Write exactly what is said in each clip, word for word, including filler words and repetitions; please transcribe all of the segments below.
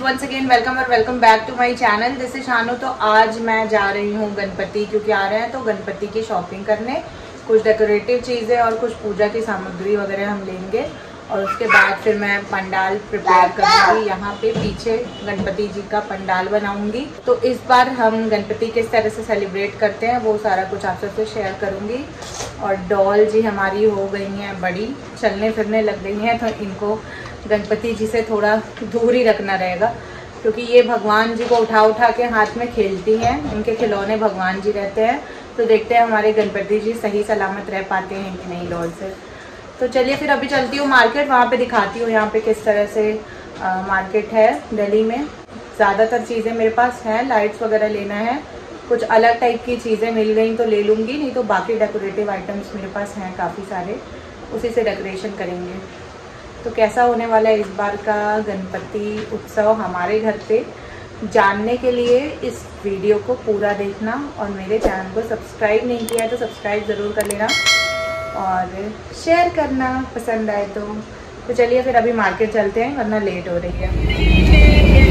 Once again welcome और welcome back to my channel. This is Shanu. तो आज मैं जा रही हूँ गणपति, क्योंकि आ रहे हैं तो गणपति की शॉपिंग करने। कुछ डेकोरेटिव चीज़ें और कुछ पूजा की सामग्री वगैरह हम लेंगे और उसके बाद फिर मैं पंडाल प्रिपेयर करूँगी। यहाँ पे पीछे गणपति जी का पंडाल बनाऊँगी। तो इस बार हम गणपति किस तरह से सेलिब्रेट करते हैं वो सारा कुछ आप सबसे शेयर करूँगी। और डॉल जी हमारी हो गई हैं बड़ी, चलने फिरने लग गई हैं, तो इनको गणपति जी से थोड़ा दूर ही रखना रहेगा, क्योंकि ये भगवान जी को उठा उठा के हाथ में खेलती हैं। इनके खिलौने भगवान जी रहते हैं। तो देखते हैं हमारे गणपति जी सही सलामत रह पाते हैं कि नहीं डॉल से। तो चलिए फिर अभी चलती हूँ मार्केट, वहाँ पे दिखाती हूँ यहाँ पे किस तरह से आ, मार्केट है दिल्ली में। ज़्यादातर चीज़ें मेरे पास हैं, लाइट्स वगैरह लेना है, कुछ अलग टाइप की चीज़ें मिल गई तो ले लूँगी, नहीं तो बाकी डेकोरेटिव आइटम्स मेरे पास हैं काफ़ी सारे, उसी से डेकोरेशन करेंगे। तो कैसा होने वाला है इस बार का गणपति उत्सव हमारे घर पे, जानने के लिए इस वीडियो को पूरा देखना और मेरे चैनल को सब्सक्राइब नहीं किया है तो सब्सक्राइब ज़रूर कर लेना और शेयर करना पसंद आए तो। तो चलिए फिर अभी मार्केट चलते हैं वरना लेट हो रही है।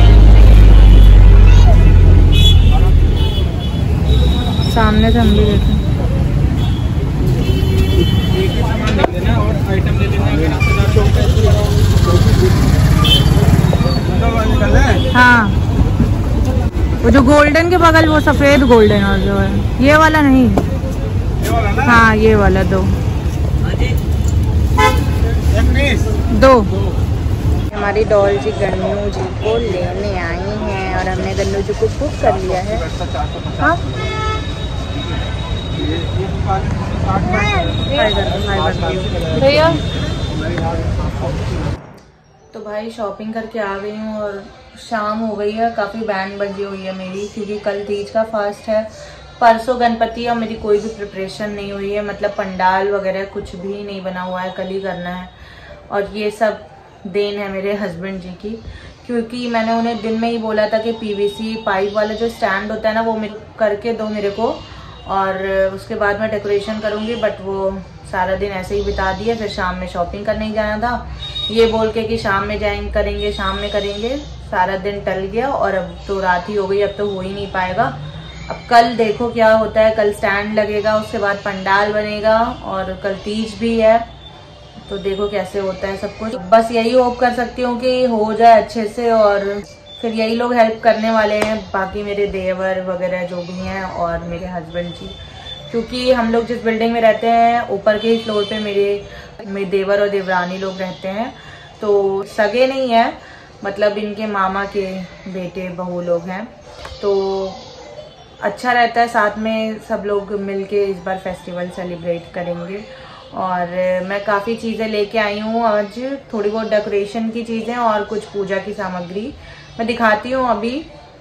सामने से हम भी देखें। हाँ, वो जो गोल्डन के बगल वो सफेद गोल्डन और जो है ये वाला नहीं, ये वाला हाँ ये वाला दो दो। हमारी डॉल जी गन्नू जी को लेने आई हैं और हमने गन्नू जी को बुक कर लिया है। हाँ भैया, तो भाई शॉपिंग करके आ गई हूँ और शाम हो गई है, काफ़ी बैंड बजी हुई है मेरी, क्योंकि कल तीज का फास्ट है, परसों गणपति और मेरी कोई भी प्रिपरेशन नहीं हुई है, मतलब पंडाल वगैरह कुछ भी नहीं बना हुआ है, कल ही करना है। और ये सब देन है मेरे हस्बैंड जी की, क्योंकि मैंने उन्हें दिन में ही बोला था कि पीवीसी पाइप वाला जो स्टैंड होता है ना वो मेरे करके दो मेरे को, और उसके बाद मैं डेकोरेशन करूँगी, बट वो सारा दिन ऐसे ही बिता दिया। फिर शाम में शॉपिंग करने ही जाना था, ये बोल के कि शाम में जाएंगे करेंगे शाम में करेंगे, सारा दिन टल गया और अब तो रात ही हो गई, अब तो हो ही नहीं पाएगा। अब कल देखो क्या होता है, कल स्टैंड लगेगा, उसके बाद पंडाल बनेगा और कल तीज भी है, तो देखो कैसे होता है सब कुछ। बस यही होप कर सकती हूँ कि हो जाए अच्छे से, और फिर यही लोग हेल्प करने वाले हैं, बाकी मेरे देवर वगैरह जो भी हैं और मेरे हस्बैंड जी, क्योंकि हम लोग जिस बिल्डिंग में रहते हैं ऊपर के फ्लोर पे मेरे मेरे देवर और देवरानी लोग रहते हैं, तो सगे नहीं है, मतलब इनके मामा के बेटे बहू लोग हैं, तो अच्छा रहता है साथ में सब लोग मिलके इस बार फेस्टिवल सेलिब्रेट करेंगे। और मैं काफ़ी चीज़ें लेके आई हूँ आज, थोड़ी बहुत डेकोरेशन की चीज़ें और कुछ पूजा की सामग्री मैं दिखाती हूँ अभी।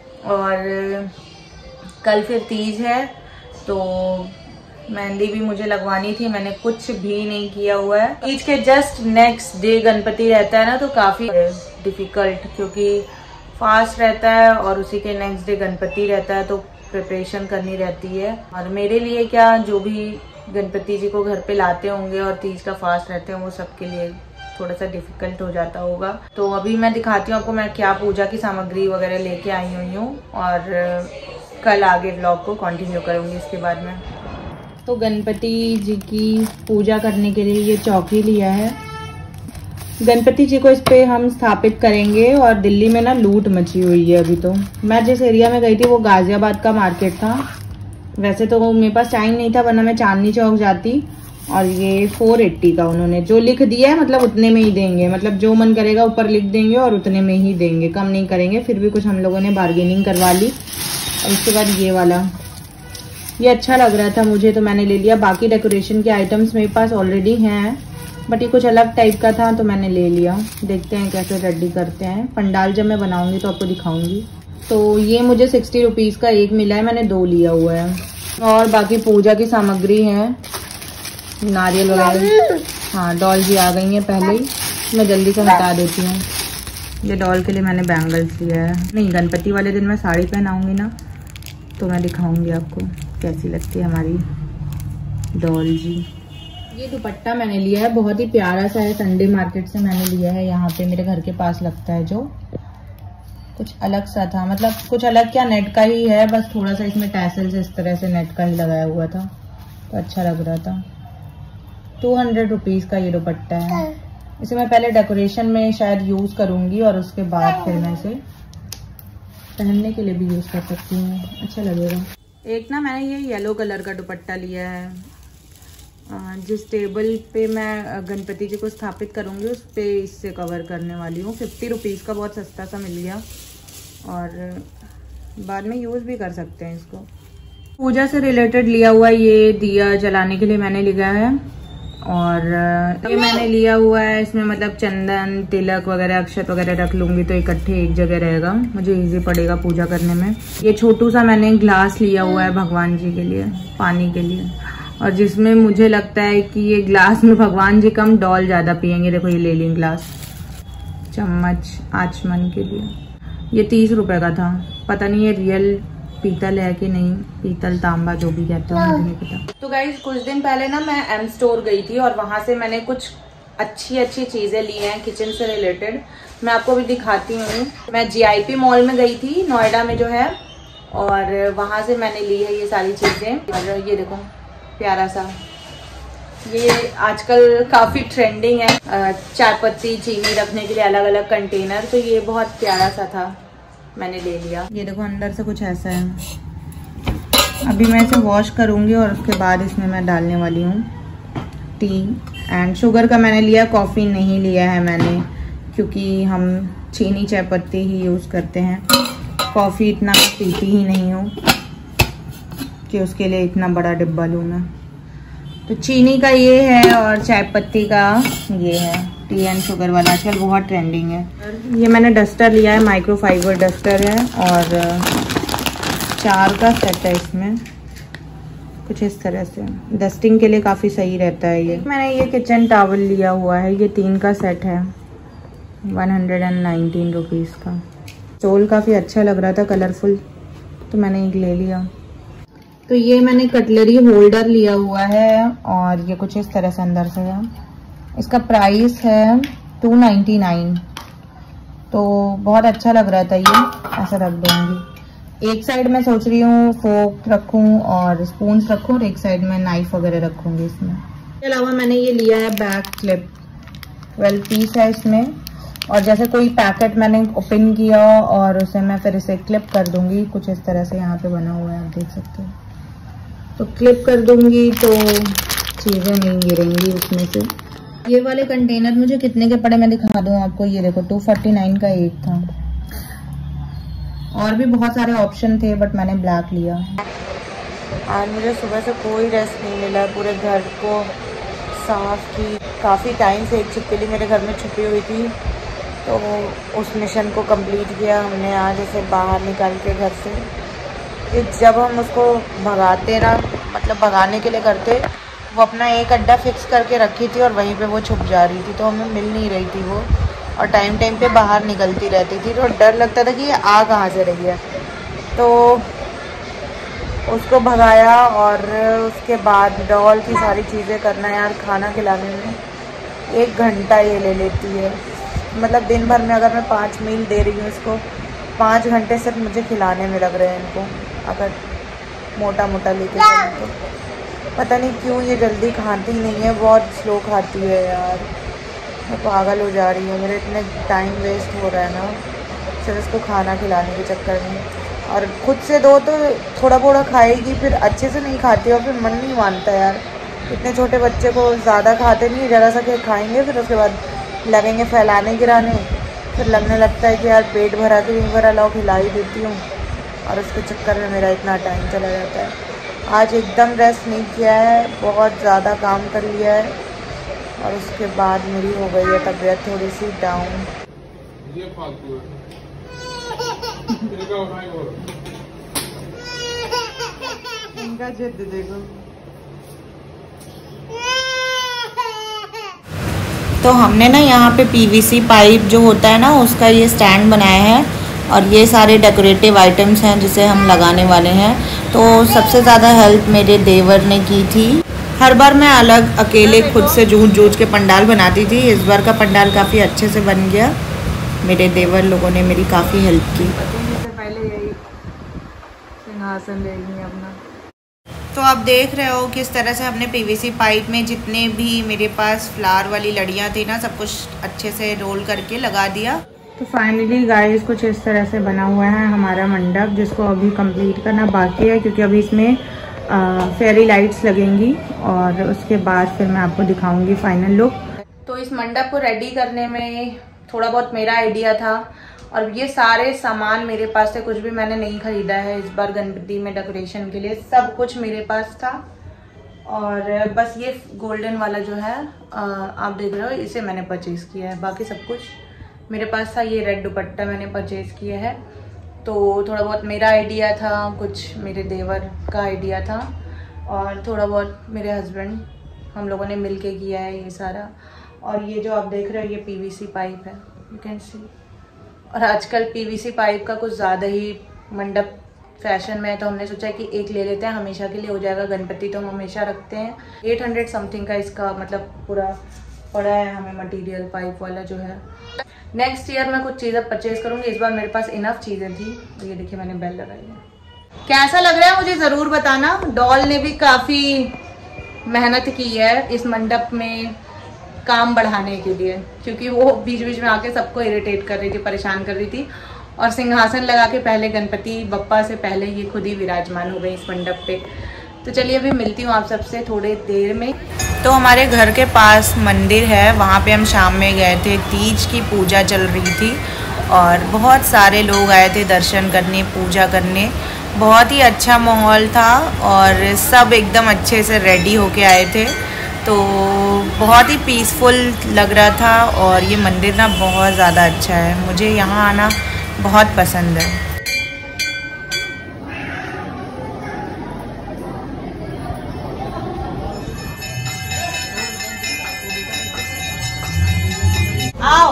और कल फिर तीज है, तो मेहंदी भी मुझे लगवानी थी, मैंने कुछ भी नहीं किया हुआ है। तीज के जस्ट नेक्स्ट डे गणपति रहता है ना, तो काफ़ी डिफ़िकल्ट, क्योंकि फास्ट रहता है और उसी के नेक्स्ट डे गणपति रहता है, तो प्रिपरेशन करनी रहती है। और मेरे लिए क्या, जो भी गणपति जी को घर पे लाते होंगे और तीज का फास्ट रहते हैं वो सबके लिए थोड़ा सा डिफिकल्ट हो जाता होगा। तो अभी मैं दिखाती हूँ आपको मैं क्या पूजा की सामग्री वगैरह लेके आई हुई हूँ, और कल आगे व्लॉग को कंटिन्यू करूँगी इसके बाद में। तो गणपति जी की पूजा करने के लिए ये चौकी लिया है, गणपति जी को इस पे हम स्थापित करेंगे। और दिल्ली में ना लूट मची हुई है अभी। तो मैं जिस एरिया में गई थी वो गाजियाबाद का मार्केट था, वैसे तो मेरे पास टाइम नहीं था वरना मैं चांदनी चौक जाती। और ये चार सौ अस्सी का उन्होंने जो लिख दिया है, मतलब उतने में ही देंगे, मतलब जो मन करेगा ऊपर लिख देंगे और उतने में ही देंगे, कम नहीं करेंगे। फिर भी कुछ हम लोगों ने बार्गेनिंग करवा ली। और उसके बाद ये वाला, ये अच्छा लग रहा था मुझे तो मैंने ले लिया। बाकी डेकोरेशन के आइटम्स मेरे पास ऑलरेडी हैं, बट ये कुछ अलग टाइप का था तो मैंने ले लिया। देखते हैं कैसे रेडी करते हैं, पंडाल जब मैं बनाऊंगी तो आपको दिखाऊंगी। तो ये मुझे सिक्सटी रुपीज़ का एक मिला है, मैंने दो लिया हुआ है। और बाकी पूजा की सामग्री है, नारियल वगैरह। हाँ, डॉल जी आ गई हैं पहले ही, मैं जल्दी से हटा देती हूँ। ये डॉल के लिए मैंने बैंगल्स लिया है। नहीं, गणपति वाले दिन मैं साड़ी पहनाऊंगी ना, तो मैं दिखाऊंगी आपको कैसी लगती है हमारी डॉल जी। ये दुपट्टा मैंने लिया है, बहुत ही प्यारा सा है, संडे मार्केट से मैंने लिया है, यहाँ पे मेरे घर के पास लगता है जो। कुछ अलग सा था, मतलब कुछ अलग क्या, नेट का ही है, बस थोड़ा सा इसमें टैसल्स इस तरह से नेट का ही लगाया हुआ था, तो अच्छा लग रहा था। टू हंड्रेड रुपीज़ का ये दुपट्टा है। इसे मैं पहले डेकोरेशन में शायद यूज़ करूँगी और उसके बाद फिर मैं इसे पहनने के लिए भी यूज़ कर सकती हूँ, अच्छा लगेगा। एक ना मैंने ये येलो कलर का दुपट्टा लिया है, जिस टेबल पे मैं गणपति जी को स्थापित करूँगी उस पे इससे कवर करने वाली हूँ। फिफ्टी रुपीज़ का बहुत सस्ता सा मिल गया और बाद में यूज़ भी कर सकते हैं इसको। पूजा से रिलेटेड लिया हुआ ये दिया जलाने के लिए मैंने लिया है, और ये मैंने लिया हुआ है, इसमें मतलब चंदन, तिलक वगैरह, अक्षत वगैरह रख लूँगी तो इकट्ठे एक जगह रहेगा, मुझे इजी पड़ेगा पूजा करने में। ये छोटू सा मैंने ग्लास लिया हुआ है भगवान जी के लिए, पानी के लिए, और जिसमें मुझे लगता है कि ये ग्लास में भगवान जी कम डॉल ज़्यादा पियेंगे। देखो ये ले ली ग्लास, चम्मच आचमन के लिए, ये तीस रुपए का था। पता नहीं ये रियल पीतल है कि नहीं, पीतल तांबा जो भी कहते हैं मुझे नहीं पता। तो गाइज कुछ दिन पहले ना मैं एम स्टोर गई थी और वहां से मैंने कुछ अच्छी अच्छी चीजें ली हैं किचन से रिलेटेड, मैं आपको भी दिखाती हूँ। मैं जी आई पी मॉल में गई थी नोएडा में जो है, और वहां से मैंने ली है ये सारी चीजें। और ये देखो प्यारा सा, ये आजकल काफी ट्रेंडिंग है, चाय पत्ती चीनी रखने के लिए अलग अलग कंटेनर, तो ये बहुत प्यारा सा था, मैंने ले लिया। ये देखो अंदर से कुछ ऐसा है। अभी मैं इसे वॉश करूंगी और उसके बाद इसमें मैं डालने वाली हूँ टी एंड शुगर का मैंने लिया, कॉफ़ी नहीं लिया है मैंने, क्योंकि हम चीनी चाय पत्ती ही यूज़ करते हैं। कॉफ़ी इतना पीती ही नहीं हूँ कि उसके लिए इतना बड़ा डिब्बा लूँ मैं। तो चीनी का ये है और चाय पत्ती का ये है, टी एंड शुगर वाला आजकल बहुत ट्रेंडिंग है। ये मैंने डस्टर लिया है, माइक्रो फाइबर डस्टर है, और चार का सेट है इसमें, कुछ इस तरह से डस्टिंग के लिए काफ़ी सही रहता है ये। मैंने ये किचन टॉवल लिया हुआ है, ये तीन का सेट है, one hundred and nineteen rupees का। स्टोल काफ़ी अच्छा लग रहा था, कलरफुल, तो मैंने एक ले लिया। तो ये मैंने कटलरी होल्डर लिया हुआ है और ये कुछ इस तरह से अंदर से है। इसका प्राइस है टू नाइन्टी नाइन, तो बहुत अच्छा लग रहा था ये, ऐसा रख दूंगी। एक साइड में सोच रही हूँ फोक रखूँ और स्पून्स रखूँ, और एक साइड में नाइफ वगैरह रखूँगी इसमें। इसके अलावा मैंने ये लिया है बैक क्लिप, ट्वेल्व पीस है इसमें, और जैसे कोई पैकेट मैंने ओपन किया और उसे मैं फिर इसे क्लिप कर दूंगी, कुछ इस तरह से यहाँ पे बना हुआ है, आप देख सकते हो। तो क्लिप कर दूंगी तो चीज़ें नहीं गिरेंगी उसमें से। ये वाले कंटेनर मुझे कितने के पड़े मैं दिखा दूँ आपको, ये देखो टू फोर्टी नाइन का एक था, और भी बहुत सारे ऑप्शन थे बट मैंने ब्लैक लिया। आज मुझे सुबह से कोई रेस्ट नहीं मिला, पूरे घर को साफ की, काफ़ी टाइम से एक छिपकली मेरे घर में छुपी हुई थी, तो उस मिशन को कंप्लीट किया हमने आज, इसे बाहर निकाल के घर से। कि जब हम उसको भगाते ना, मतलब भगाने के लिए करते, वो अपना एक अड्डा फिक्स करके रखी थी और वहीं पे वो छुप जा रही थी, तो हमें मिल नहीं रही थी वो, और टाइम टाइम पे बाहर निकलती रहती थी, तो डर लगता था कि ये आ कहाँ से रही है। तो उसको भगाया और उसके बाद डॉल की सारी चीज़ें करना, यार खाना खिलाने में एक घंटा ये ले लेती है। मतलब दिन भर में अगर मैं पाँच मील दे रही हूँ इसको, पाँच घंटे सिर्फ मुझे खिलाने में लग रहे हैं इनको, अगर मोटा मोटा लेके चलें तो। पता नहीं क्यों ये जल्दी खाती नहीं है, बहुत स्लो खाती है यार, मैं पागल हो जा रही हूँ, मेरे इतने टाइम वेस्ट हो रहा है ना सिर्फ इसको खाना खिलाने के चक्कर में। और खुद से दो तो थोड़ा थोड़ा खाएगी, फिर अच्छे से नहीं खाती और फिर मन नहीं मानता यार। इतने छोटे बच्चे को ज़्यादा खाते नहीं, ज़रा सा के खाएंगे फिर उसके बाद लगेंगे फैलाने गिराने, फिर लगने लगता है कि यार पेट भरा के नहीं भरा, लाओ खिला ही देती हूँ, और उसके चक्कर में मेरा इतना टाइम चला जाता है। आज एकदम रेस्ट नहीं किया है, बहुत ज़्यादा काम कर लिया है, और उसके बाद मेरी हो गई है तबीयत थोड़ी सी डाउन। इनका जिद देखो। तो हमने ना यहाँ पे पीवीसी पाइप जो होता है ना, उसका ये स्टैंड बनाया है, और ये सारे डेकोरेटिव आइटम्स हैं जिसे हम लगाने वाले हैं। तो सबसे ज़्यादा हेल्प मेरे देवर ने की थी। हर बार मैं अलग अकेले खुद से जूझ जूझ के पंडाल बनाती थी, इस बार का पंडाल काफ़ी अच्छे से बन गया। मेरे देवर लोगों ने मेरी काफ़ी हेल्प की। पहले यही सिंहासन ले लेंगे अपना। तो आप देख रहे हो किस तरह से हमने पीवीसी पाइप में जितने भी मेरे पास फ्लावर वाली लड़ियाँ थी ना, सब कुछ अच्छे से रोल करके लगा दिया। तो फाइनली गाइस कुछ इस तरह से बना हुआ है हमारा मंडप, जिसको अभी कंप्लीट करना बाकी है, क्योंकि अभी इसमें फेरी लाइट्स लगेंगी और उसके बाद फिर मैं आपको दिखाऊंगी फाइनल लुक। तो इस मंडप को रेडी करने में थोड़ा बहुत मेरा आइडिया था, और ये सारे सामान मेरे पास थे, कुछ भी मैंने नहीं खरीदा है इस बार गणपति में डेकोरेशन के लिए, सब कुछ मेरे पास था। और बस ये गोल्डन वाला जो है आ, आप देख रहे हो, इसे मैंने परचेज़ किया है, बाकी सब कुछ मेरे पास था। ये रेड दुपट्टा मैंने परचेज़ किया है। तो थोड़ा बहुत मेरा आइडिया था, कुछ मेरे देवर का आइडिया था, और थोड़ा बहुत मेरे हस्बैंड, हम लोगों ने मिलके किया है ये सारा। और ये जो आप देख रहे हो ये पीवीसी पाइप है, यू कैन सी। और आजकल पीवीसी पाइप का कुछ ज़्यादा ही मंडप फैशन में है, तो हमने सोचा कि एक ले लेते हैं, हमेशा के लिए हो जाएगा। गणपति तो हम हमेशा रखते हैं। एट हंड्रेड समथिंग का इसका मतलब पूरा पड़ा है हमें मटेरियल, पाइप वाला जो है। नेक्स्ट ईयर मैं कुछ चीज़ें परचेज करूँगी, इस बार मेरे पास इनफ चीज़ें थी। तो ये देखिए मैंने बेल लगाई है। कैसा लग रहा है मुझे ज़रूर बताना। डॉल ने भी काफ़ी मेहनत की है इस मंडप में काम बढ़ाने के लिए, क्योंकि वो बीच बीच में आके सबको इरिटेट कर रही थी, परेशान कर रही थी। और सिंहासन लगा के पहले गणपति बप्पा से पहले ये खुद ही विराजमान हो गई इस मंडप पे। तो चलिए अभी मिलती हूँ आप सबसे थोड़ी देर में। तो हमारे घर के पास मंदिर है, वहाँ पे हम शाम में गए थे, तीज की पूजा चल रही थी और बहुत सारे लोग आए थे दर्शन करने, पूजा करने। बहुत ही अच्छा माहौल था और सब एकदम अच्छे से रेडी होके आए थे, तो बहुत ही पीसफुल लग रहा था। और ये मंदिर ना बहुत ज़्यादा अच्छा है, मुझे यहाँ आना बहुत पसंद है। आओ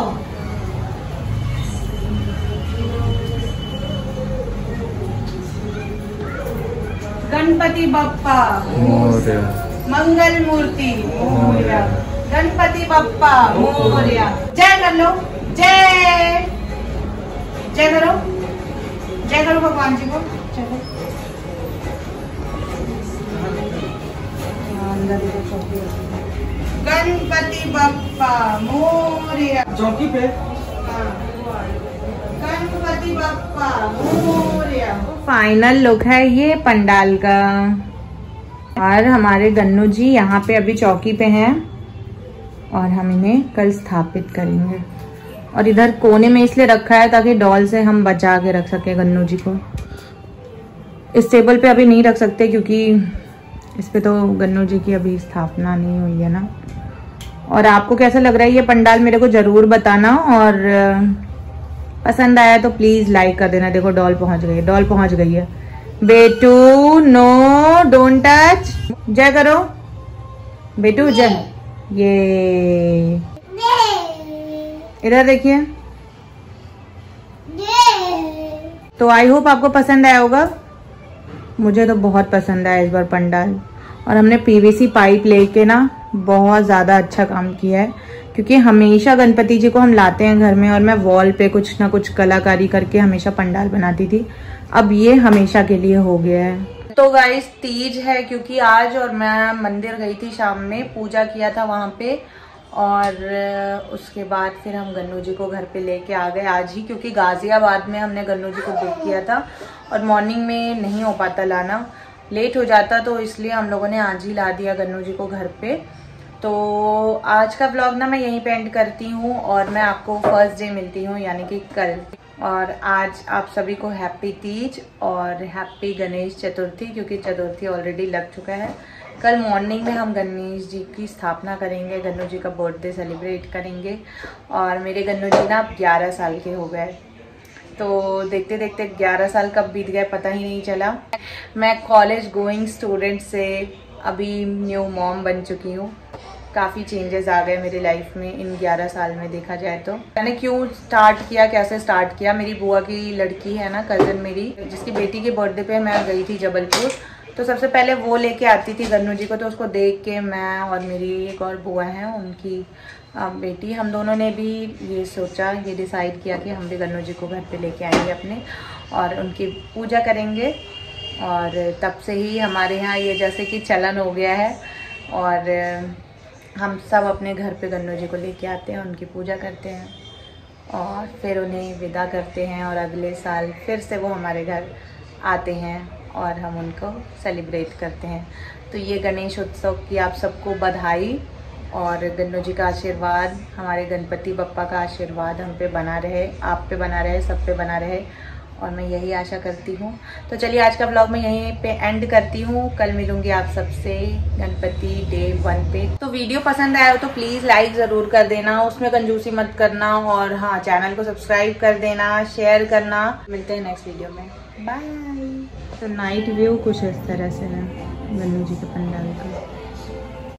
गणपति बप्पा मंगल मूर्ति मोरया, गणपति बप्पा मोरया। जय कर लो, जय जय करो, जय करो भगवान जी को। चलो गणपति बप्पा मोरया, चौकी पे गणपति बप्पा मोरया। फाइनल लुक है ये पंडाल का। और हमारे गन्नू जी यहाँ पे अभी चौकी पे हैं और हम इन्हें कल स्थापित करेंगे। और इधर कोने में इसलिए रखा है ताकि डॉल से हम बचा के रख सके गन्नू जी को। इस टेबल पे अभी नहीं रख सकते क्योंकि इस पे तो गन्नू जी की अभी स्थापना नहीं हुई है ना। और आपको कैसा लग रहा है ये पंडाल मेरे को जरूर बताना, और पसंद आया तो प्लीज लाइक कर देना। देखो डॉल पहुंच गई है, डॉल पहुंच गई है। बेटू नो डोंट टच, जय करो बेटू जय। ये इधर देखिए। तो आई होप आपको पसंद आया होगा, मुझे तो बहुत पसंद आया इस बार पंडाल। और हमने पीवीसी पाइप लेके ना बहुत ज़्यादा अच्छा काम किया है, क्योंकि हमेशा गणपति जी को हम लाते हैं घर में और मैं वॉल पे कुछ ना कुछ कलाकारी करके हमेशा पंडाल बनाती थी। अब ये हमेशा के लिए हो गया है। तो गाइस तीज है क्योंकि आज, और मैं मंदिर गई थी शाम में, पूजा किया था वहाँ पे, और उसके बाद फिर हम गन्नू जी को घर पे लेके आ गए आज ही, क्योंकि गाजियाबाद में हमने गन्नू जी को बुक किया था और मॉर्निंग में नहीं हो पाता लाना, लेट हो जाता, तो इसलिए हम लोगों ने आज ही ला दिया गन्नू जी को घर पे। तो आज का व्लॉग ना मैं यहीं पे एंड करती हूँ और मैं आपको फर्स्ट डे मिलती हूँ, यानी कि कल। और आज आप सभी को हैप्पी तीज और हैप्पी गणेश चतुर्थी, क्योंकि चतुर्थी ऑलरेडी लग चुका है। कल मॉर्निंग में हम गणेश जी की स्थापना करेंगे, गन्नू जी का बर्थडे सेलिब्रेट करेंगे। और मेरे गन्नू जी ना ग्यारह साल के हो गए, तो देखते देखते ग्यारह साल कब बीत गए पता ही नहीं चला। मैं कॉलेज गोइंग स्टूडेंट से अभी न्यू मॉम बन चुकी हूँ। काफ़ी चेंजेस आ गए मेरी लाइफ में इन ग्यारह साल में देखा जाए तो। मैंने क्यों स्टार्ट किया, कैसे स्टार्ट किया, मेरी बुआ की लड़की है ना, कज़न मेरी, जिसकी बेटी के बर्थडे पे मैं गई थी जबलपुर, तो सबसे पहले वो लेके आती थी गन्नू जी को, तो उसको देख के मैं और मेरी एक और बुआ हैं उनकी बेटी। हम दोनों ने भी ये सोचा, ये डिसाइड किया कि हम भी गन्नू जी को घर पे लेके आएंगे अपने और उनकी पूजा करेंगे। और तब से ही हमारे यहाँ ये जैसे कि चलन हो गया है और हम सब अपने घर पे गन्नू जी को लेके आते हैं, उनकी पूजा करते हैं और फिर उन्हें विदा करते हैं और अगले साल फिर से वो हमारे घर आते हैं और हम उनको सेलिब्रेट करते हैं। तो ये गणेश उत्सव की आप सबको बधाई और गन्नू जी का आशीर्वाद, हमारे गणपति बप्पा का आशीर्वाद हम पे बना रहे, आप पे बना रहे, सब पे बना रहे और मैं यही आशा करती हूँ। तो चलिए आज का ब्लॉग मैं यहीं पे एंड करती हूँ। कल मिलूंगी आप सबसे गणपति डे वन पे। तो वीडियो पसंद आया हो तो प्लीज़ लाइक ज़रूर कर देना, उसमें कंजूसी मत करना और हाँ चैनल को सब्सक्राइब कर देना, शेयर करना। मिलते हैं नेक्स्ट वीडियो में, बाय। तो नाइट व्यू कुछ इस तरह से है गन्नू जी के पंडाल का।